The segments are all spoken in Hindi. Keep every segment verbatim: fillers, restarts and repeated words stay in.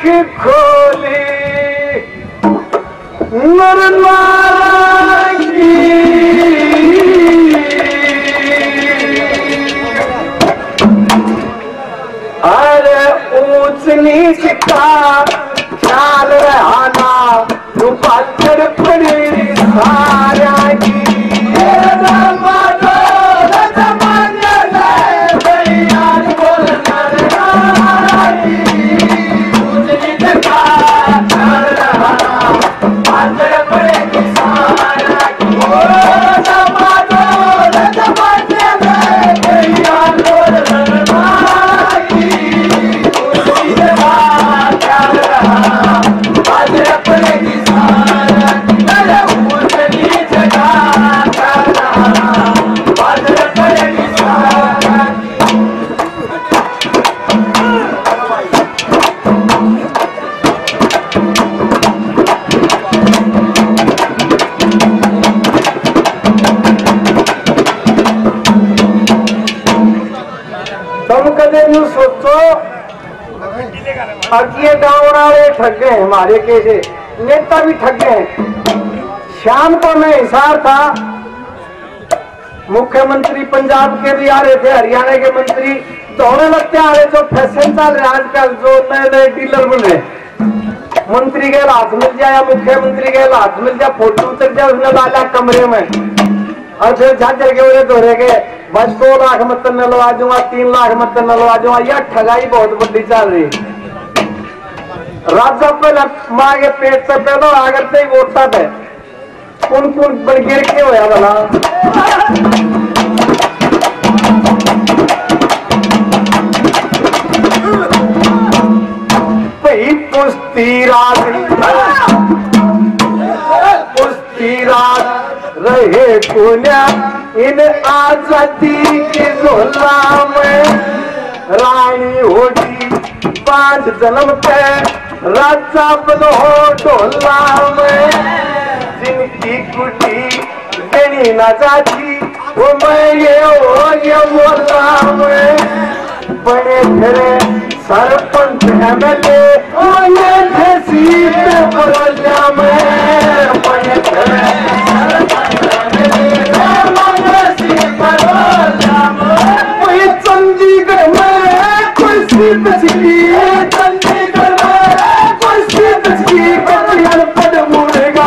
आँख खोली नरनारा की अरे ऊंच नीच का ख्याल रहना रूपा पड़ी सारा की सोचो अब ये गाँव वाले ठग गए हमारे कैसे नेता भी ठग गए। शाम को मैं हिसार था, मुख्यमंत्री पंजाब के भी आ रहे थे, हरियाणा के मंत्री दौड़े लगते आ रहे, जो फैशन चल रहा आजकल, जो नए नए डीलर बने, मंत्री के हाथ मिल जाए या मुख्यमंत्री के हाथ मिल जाए, फोटो उतर जाए उसने डाला कमरे में और फिर झाझर के उड़े दौड़े के बस दो लाख मत नलवा दूंगा, तीन लाख मत नलवा दूंगा। यह ठगाई बहुत बड़ी चल रही। राजा पहले माँ के पेट से पैदा आकर से वोटा थे कौन कौन बन गिर के होया भला भाई पुस्ती रात पुस्ती रात रहे कोन्या इन आजादी के झोला में रानी होगी पांच जन्म पे राजा बनो ढोला में जिनकी कुटी देनी ना जाती वो मैं ये हो ये मोला में बड़े फिरे सरपंच एमएलए वो ये थे सीट बरोजा में बड़े फिरे वही चंडीगढ़ में कोई सीट बचती चंडीगढ़ में कोई सीट बचती कल्याण पद मुड़ेगा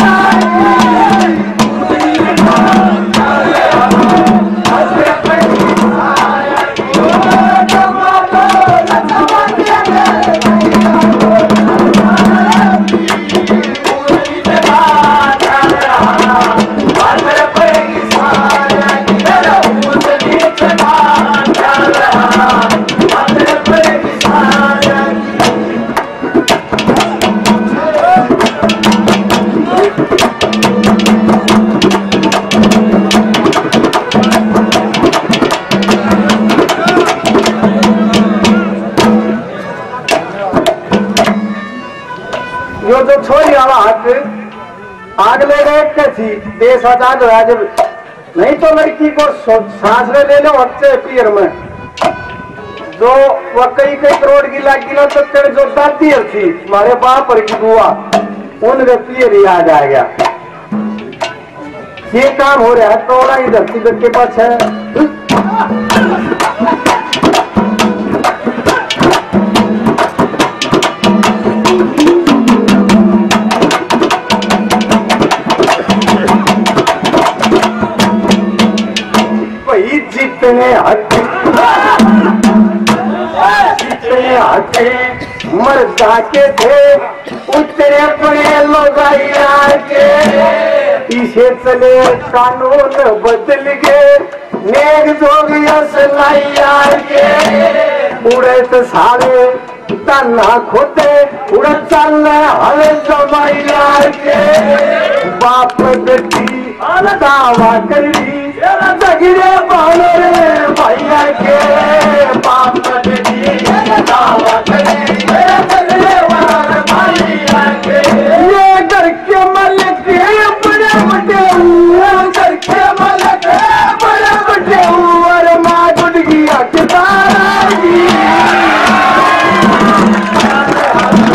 जो छोरी वाला हाथ आग ले गए कैसी देश आजाद हुआ जब नहीं तो लड़की को सांस ले ले लो अच्छे पियर में जो वह कई कई करोड़ की लागी ना तो तेरे जो दादी थी हमारे बाप पर की बुआ उनके पियर ही याद आ गया। ये काम हो रहा है थोड़ा ही धरती के पास है। जितने हथे जितने हथे मर जाके थे उतने बड़े लोग के पीछे चले कानून बदल गए नेक जोग सलाई के उड़े तो सारे तना खोते उड़ चल हरे जमाई के बाप बेटी दावा करी जगड़े बालो रे भैया के बाप बेटी दावा करी जगड़े बालो भैया के ये घर के मालिक बड़े बड़े घर के मालिक बड़े बड़े और माँ गुड़ गया के तारा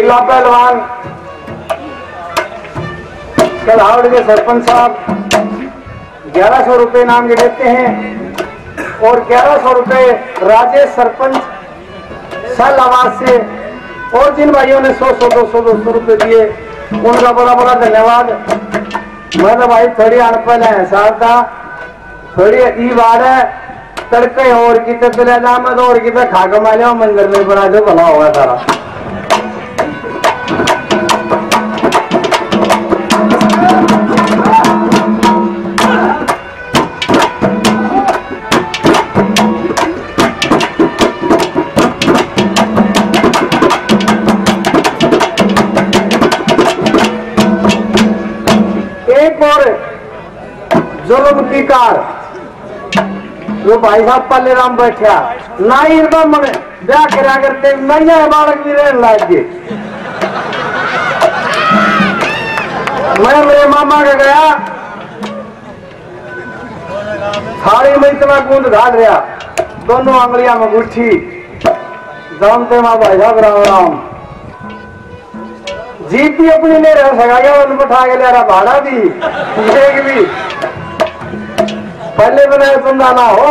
ढीला पहलवान कलहावड़ के सरपंच साहब ग्यारह सौ रुपये नाम के देते हैं और ग्यारह सौ रुपये राजेश सरपंच सल आवाज से और जिन भाइयों ने सौ सौ दो सौ दो सौ रुपये दिए उनका बड़ा बड़ा धन्यवाद। मैं तो भाई थोड़ी अनपढ़ है साहब था थोड़ी ई बात है तड़के और की चले जा मैं और की खा कमा लिया मंदिर में बना दो भला होगा सारा। एक और जुल्म की कार वो भाई साहब पल्ले राम बैठा ना ही मन ब्याह करा करते नहीं बालक भी रहने लाग गए। मैं मेरे मामा का गया थाली में इतना गूंद डाल रहा दोनों आंगलियां में गुठी जानते माँ भाई साहब राम राम जीप भी अपनी ले रहा सगाया उन बैठा के ले रहा भाड़ा भी एक भी पहले बनाए तुम ना हो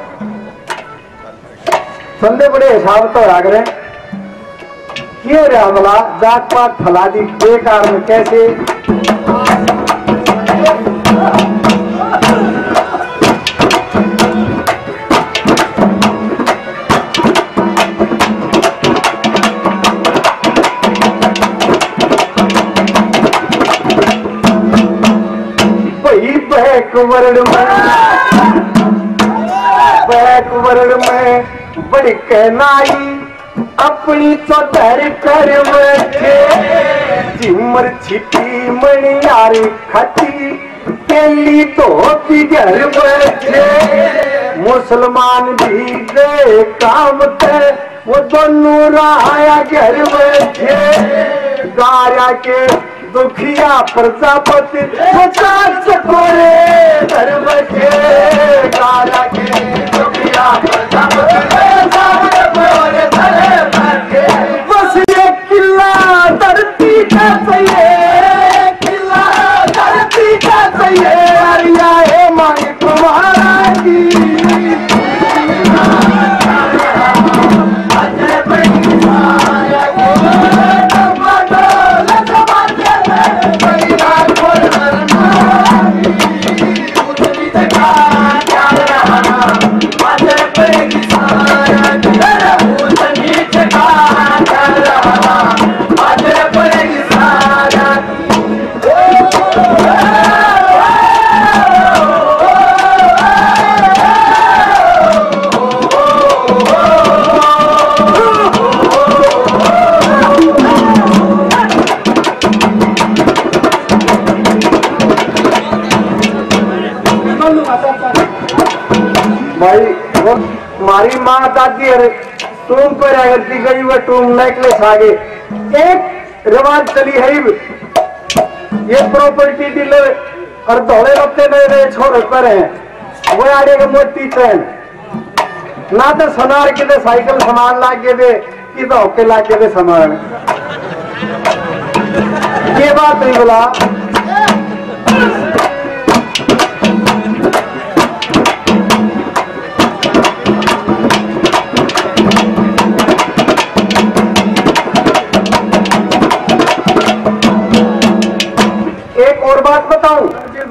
संदे बड़े हिसाब तो आ गए क्यों रहा बोला जात पात फला दी बेकार में कैसे बैकवर्ड में बैकवर्ड में बड़ी कहनाई अपनी चौधर कर बैठे चिमर छिपी मणियारी खटी केली तो घर बैठे मुसलमान भी गए काम थे वो दोनों राया घर बैठे गाया के दुखिया प्रजापति चकोरे घर बैठे गाया के दुखिया प्रजापति बस ये किला धरती का चाहिए किला धरती का चाहिए अरिया है मांग तुम्हारा की भाई वो हमारी माँ दादी अरे तुम पर अगर दी गई हुआ तुम नेकलेस आगे एक रिवाज चली है ये प्रॉपर्टी डीलर और दौड़े लगते नए नए छोरे पर हैं वो आगे के मोटी चैन ना तो सोनार के दे साइकिल सामान ला के दे कि तो होके ला के दे सामान ये बात नहीं बोला। एक और बात बताऊं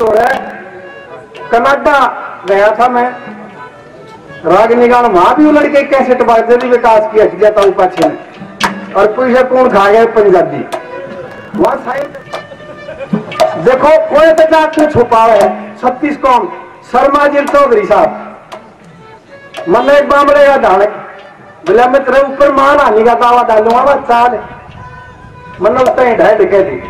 कनाडा गया था मैं रागनिगान वहां भी वो लड़के कैसे टबाजे भी विकास किया जाता हूं पाछे में और पीछे कौन खा गए पंजाबी वहां साइड देखो कोई तो जात में छुपा है छत्तीस कौम शर्मा जी चौधरी साहब मन एक बामड़े का धाड़क बोला मैं तेरे ऊपर मान आने का दावा डालूंगा मैं चाल मन उतना ही ढाई दिखे दी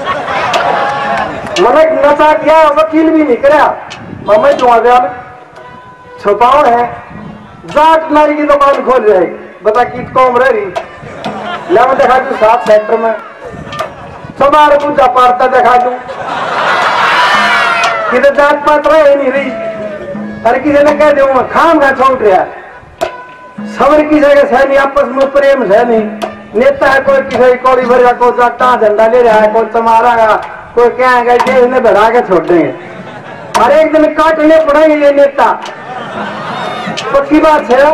मैंने नशा किया वकील भी नहीं कराया मैं जो छुपाओ है जाट नारी की दुकान खोल जाएगी बता की कौम रह रही ला मैं देखा तू सात सेक्टर में सवार पूजा पारता देखा तू किधर जात पात रहे नहीं रही अरे किसी ने कह दे खाम खा छोड़ रहा सबर की जगह है नहीं आपस में प्रेम है नहीं नेता है, कोई किसी कौड़ी भरेगा, कोई जाटा झंडा ले रहा है, कोई तुम्हारा, कोई कहेगा जेल में बढ़ा के छोड़ देंगे, हर एक दिन काटने पड़ेंगे ये नेता, पक्की बात है।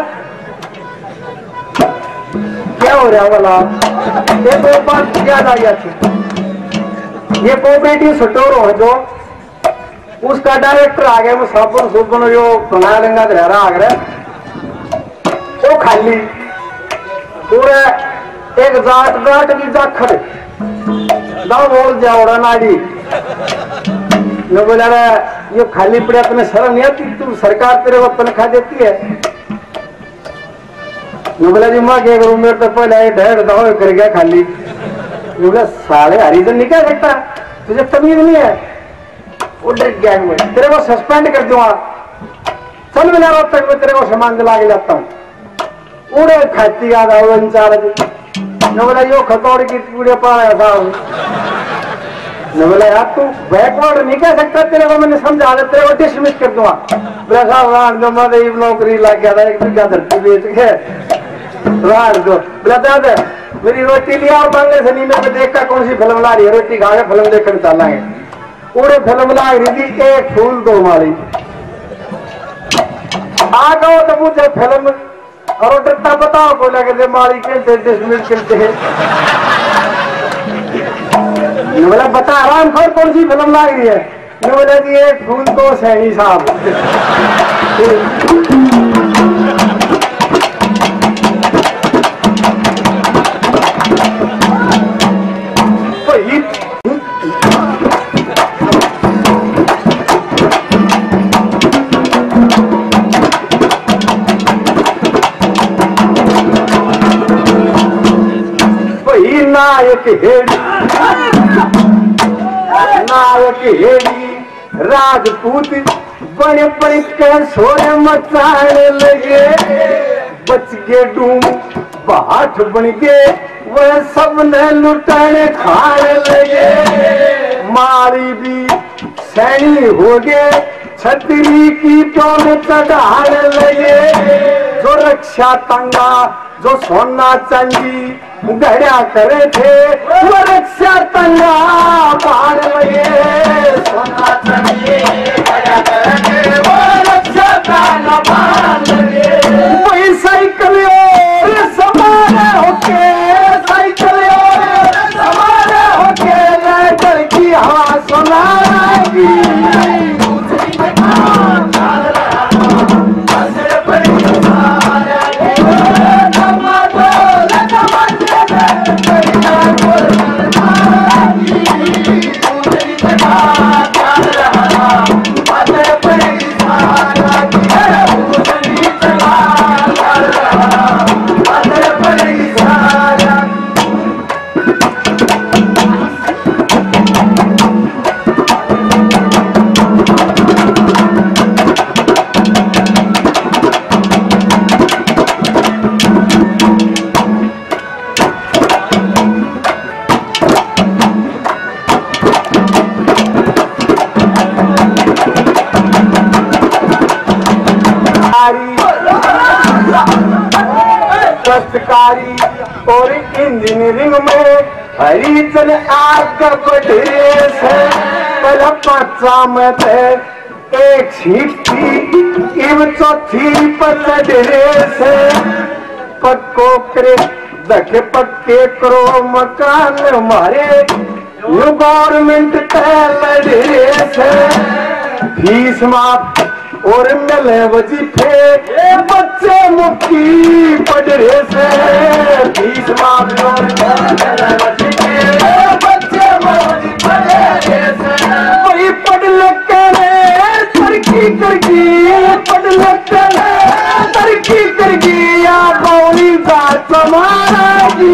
क्या हो रहा बोला, ये दो बात याद आ गया थी। ये कोऑपरेटिव स्टोर हो जो उसका डायरेक्टर आ गया, वो साबुन सुबुन जो बना लेंगे धरा आ गया, वो खाली पूरे एक जाट जाट भी जाखड़ दाव बोल जाओड़ा नाड़ी न बोला ये खाली पड़े, तुम्हें शर्म नहीं आती, तुम सरकार तेरे को तनख्वाह देती है। न बोला जी माँ क्या करूं, मेरे तो पहले ढेर दाव कर गया खाली। बोला साले हरिजन नहीं कह सकता, तुझे तमीज नहीं है। वो डर गया, मैं तेरे को सस्पेंड कर दूंगा, चल मिला रोज तक मैं तेरे को सामान दिला के जाता हूँ। उड़े खाती याद आओ इंचार्ज न बोला यो खतौड़ की पूरे पाया था। न बोला यार तू बैकवर्ड नहीं कह सकता, तेरे को मैंने समझा दे, तेरे को डिसमिस कर दूंगा। बोला साहब रान दो, मैं नौकरी लग गया था, एक बीघा धरती बेच के रान दो। बोला दादा मेरी रोटी लिया और बांग्ले से नहीं, मैं देखा कौन सी फिल्म ला रही है, रोटी खा के फिल्म देखकर चलेंगे। पूरे फिल्म ला रही थी, एक फूल दो मारी आ गो तो मुझे फिल्म और डरता बताओ को लगे मारी के डिसमिस करते हैं। बोला बता आराम खोर कौन सी फिल्म ला रही है, बोला जी एक फूल तो सैनी साहब। नायक हेड़ी नायक हेड़ी राजपूत बड़े बड़े कैसोरे मचाने लगे, बच गए डूम बाट बन गए, वह सब ने लुटाने खाने लगे। मारी भी सैनी हो गए, छतरी की प्योन चढ़ाने लगे। जो रक्षा तंगा जो सोना चांदी गढ़ा करे थे, वो रक्षा तंगा बाढ़ लगे। सोना चांदी गढ़ा करे थे, वो रक्षा तंगा बाढ़ लगे। वही साइकिल और समारे होके, साइकिल और समारे होके लड़कर की हवा सुनाएगी। दस्तकारी और इंजीनियरिंग में हरिजन आगे बढ़े से पहला पांचा में थे, एक सीट थी इव चौथी पचड़े से पक्को करे दखे पक्के करो मकान हमारे गवर्नमेंट तय लड़े से। फीस माफ और मिले वजीफे बच्चे मुक्ति पढ़ रहे से। फीस माफ और मिले वजीफे बच्चे मुक्ति पढ़ रहे से। वही पढ़ लिख तरक्की करगी, पढ़ लिख तरक्की करगी, या गौरी जात समाएगी।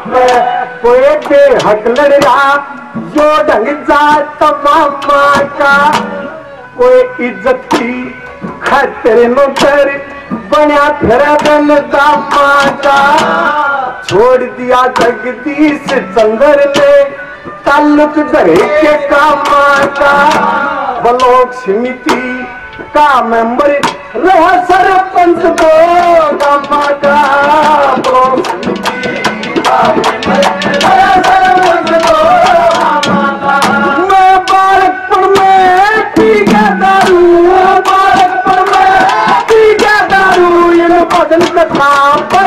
पे कोई बेहक लड़ रहा जो ढंग जात मामा का कोई इज्जत की खतरे नौकर बना फिर दल दामा का छोड़ दिया जगदीश चंद्र ने ताल्लुक धरे के कामा का ब्लॉक समिति का मेंबर रहा सरपंच को कामा का ब्लॉक समिति का मेंबर रहा सरपंच को कामा का मैं बालकपुर में पी गया दारू बालकपुर में पी गया दारू ये बदन कथा